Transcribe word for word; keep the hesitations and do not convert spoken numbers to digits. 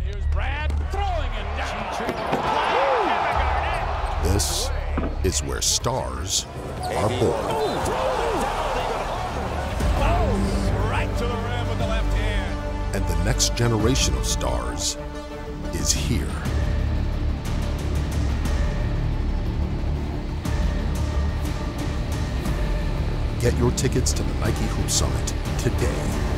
Here's Brad throwing it down. This is where stars are born. Right to the rim with the left hand. And the next generation of stars is here. Get your tickets to the Nike Hoop Summit today.